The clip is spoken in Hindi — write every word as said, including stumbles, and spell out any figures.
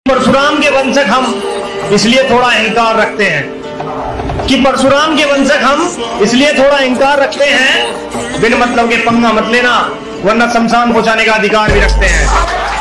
परशुराम के वंशक हम इसलिए थोड़ा अहंकार रखते हैं कि परशुराम के वंशक हम इसलिए थोड़ा अहंकार रखते हैं, बिन मतलब के पंगा मत लेना वरना शमशान पहुंचाने का अधिकार भी रखते हैं।